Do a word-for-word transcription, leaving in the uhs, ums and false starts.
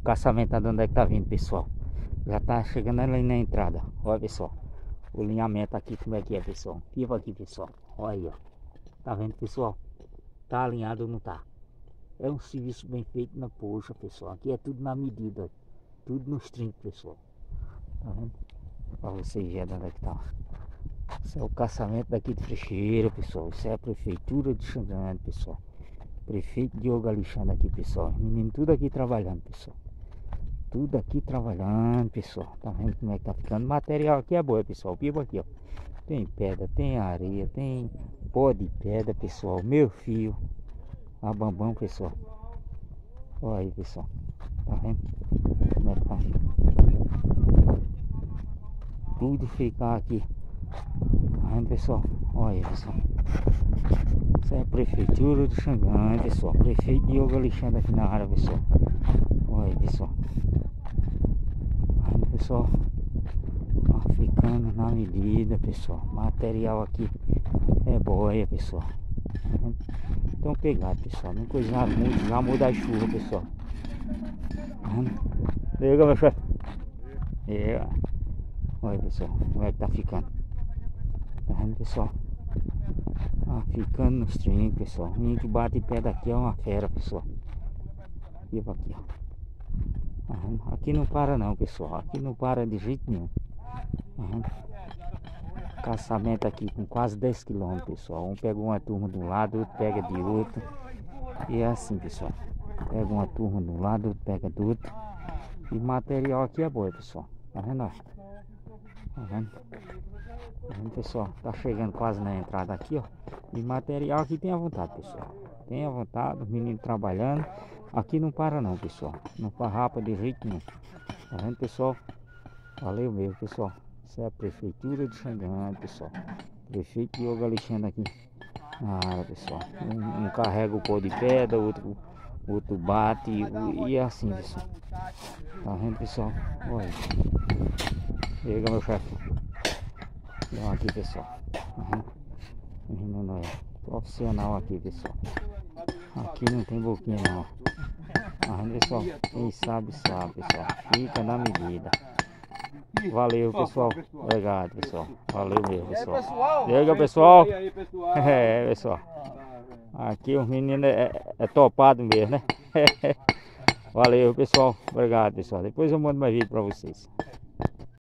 caçamento de onde é que tá vindo, pessoal. Já tá chegando ali na entrada. Olha, pessoal. O alinhamento aqui, como é que é, pessoal? Viva aqui, pessoal. Olha aí, ó. Tá vendo, pessoal? Tá alinhado ou não tá? É um serviço bem feito na poxa, pessoal. Aqui é tudo na medida. Tudo nos trincos, pessoal. Tá vendo? Pra vocês verem onde é que tá. Isso é o caçamento daqui de Frecheira, pessoal. Isso é a prefeitura de Xangane, pessoal. Prefeito Diogo Alexandre aqui, pessoal. Menino, tudo aqui trabalhando, pessoal. Tudo aqui trabalhando, pessoal. Tá vendo como é que tá ficando? O material aqui é bom, pessoal. Pipa aqui, ó. Tem pedra, tem areia, tem pó de pedra, pessoal. Meu fio. A bambão, pessoal. Olha aí, pessoal. Tá vendo? Como é que tá? Tudo ficar aqui. Tá vendo, pessoal? Olha aí, pessoal. Isso é a prefeitura de Xangane, pessoal. Prefeito Diogo Alexandre aqui na área, pessoal. Olha aí, pessoal. Tá vendo, pessoal? Tá ficando na medida, pessoal. Material aqui é boia, pessoal. Tá vendo? Então pegado, pessoal. Não coisa muito, já muda a chuva, pessoal. Tá vendo? Liga, meu chefe. É. Olha, pessoal, como é que tá ficando. Tá vendo, pessoal? Tá ficando nos trincos, pessoal. O menino que bate em pé daqui é uma fera, pessoal. Viva aqui, ó. Tá vendo? Aqui não para não, pessoal. Aqui não para de jeito nenhum. Tá vendo? Caçamento aqui com quase dez quilômetros, pessoal. Um pega uma turma de um lado, outro pega de outro. E é assim, pessoal. Pega uma turma de um lado, outro pega do outro. E material aqui é bom, pessoal. Tá vendo? Tá vendo? Tá vendo, pessoal? Tá chegando quase na entrada aqui, ó. E material aqui tem à vontade, pessoal. Tem à vontade, os meninos trabalhando. Aqui não para não, pessoal. Não farrapa de jeito nenhum. Tá vendo, pessoal? Valeu mesmo, pessoal. Isso é a prefeitura de Xangane, pessoal. Prefeito Diogo Alexandre aqui na área, pessoal. Um, um carrega o pó de pedra, outro, outro bate e, e é assim, pessoal. Tá vendo, pessoal? Olha. Liga, meu chefe. Então aqui, pessoal. Uhum. Menino é profissional aqui, pessoal. Aqui não tem boquinha não. Tá vendo, pessoal? Quem sabe, sabe, pessoal. Fica na medida. Valeu, pessoal. Obrigado, pessoal. Valeu mesmo, pessoal. Liga, pessoal. É, pessoal. Aqui os meninos é, é topado mesmo, né? Valeu, pessoal. Obrigado, pessoal. Depois eu mando mais vídeo pra vocês.